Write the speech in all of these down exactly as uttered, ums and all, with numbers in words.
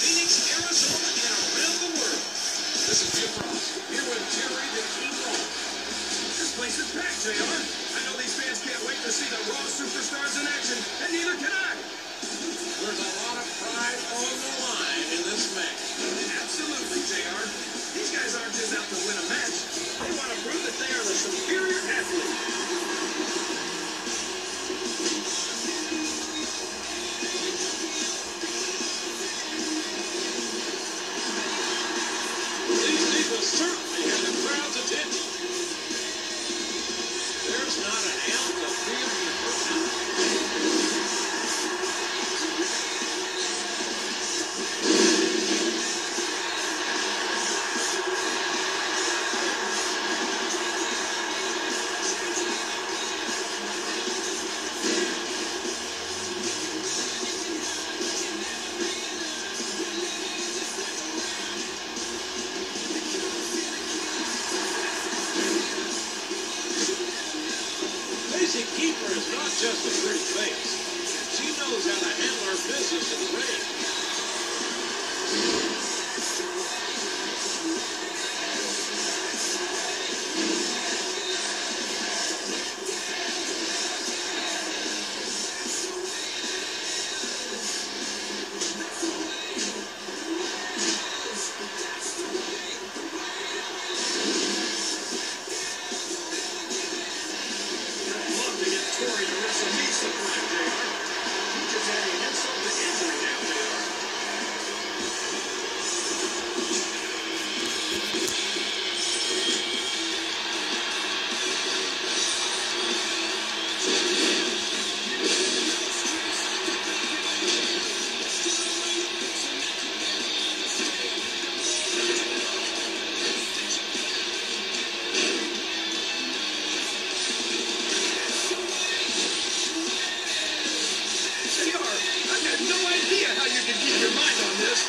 Phoenix, Arizona, and around the world. This is Jim Ross, here with Torrie, the King Ross. This place is packed, J R. I know these fans can't wait to see the Raw superstars in action, and neither can I. There's a lot of pride on the line in this match. Absolutely, J R. These guys aren't just out to win a match. They want to prove that they are the superior athlete. These people certainly have the crowd's attention. There's not an ounce of fear in the crowd. Stacy Keeper is not just a pretty face. She knows how to handle her business in the ring. Torrie to wrestle me sometime, J R. He just had an insult to injury now, J R. I have no idea how you can keep your mind on this.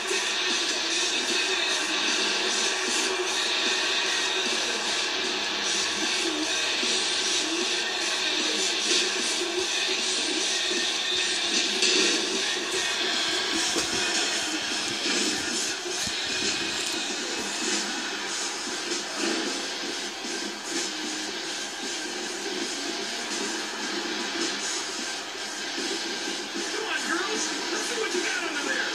Let's see what you got under there.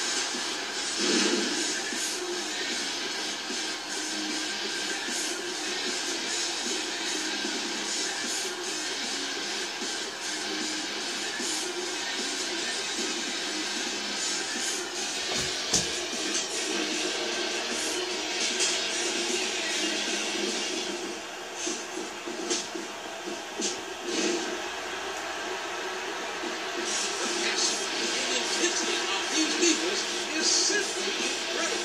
Is simply incredible.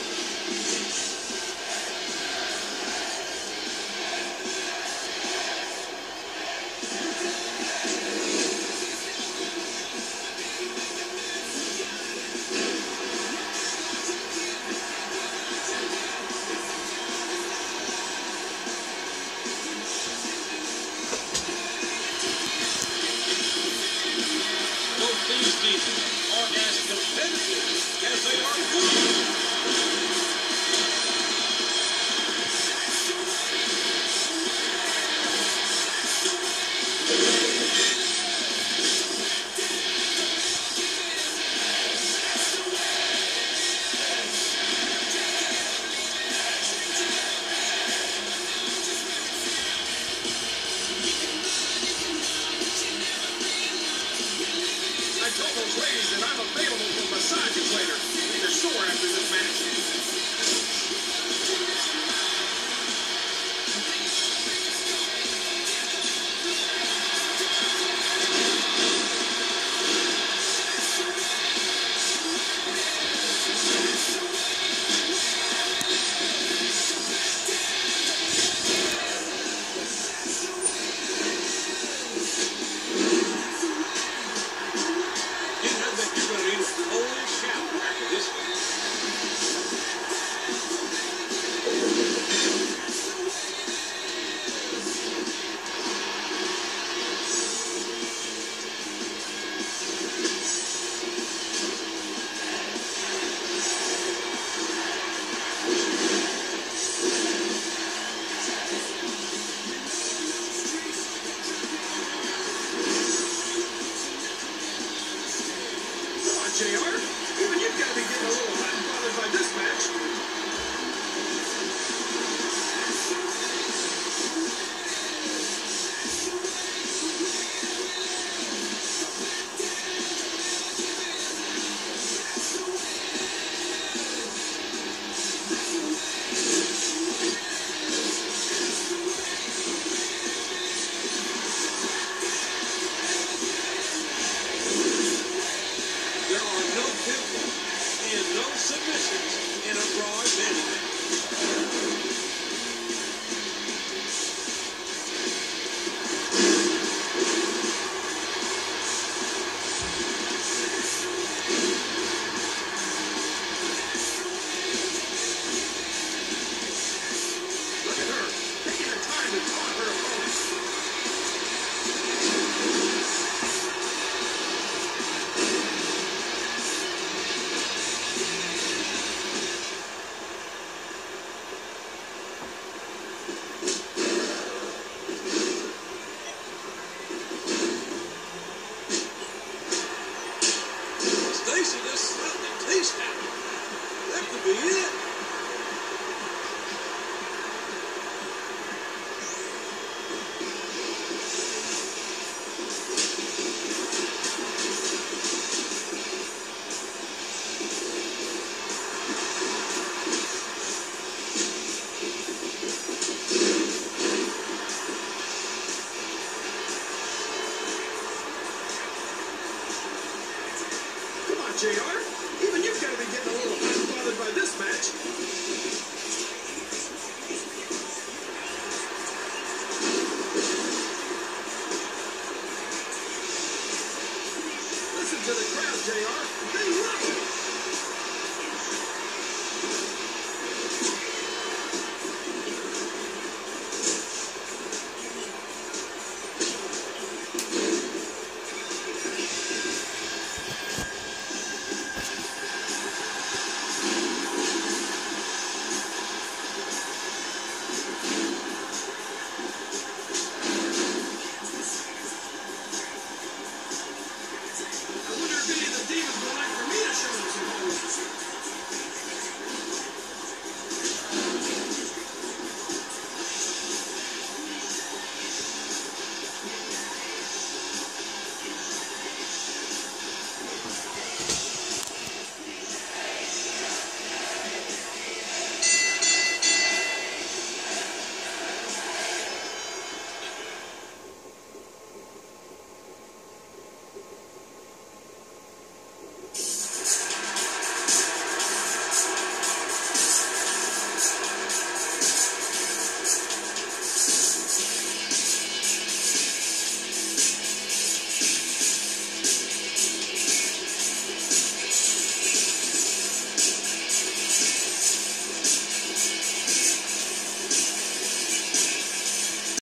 Both these teams are as competitive as they are good. I told those ladies that I'm available for massages later. They're sore after this match. You're going to need a cold shower after this one. J R. Even you've got to be getting a little hot and bothered by this match. Submissions in a Raw event. Look at her, taking the time to taunt her opponent. Stacy just slapped the taste out. That could be it. Come on, J R.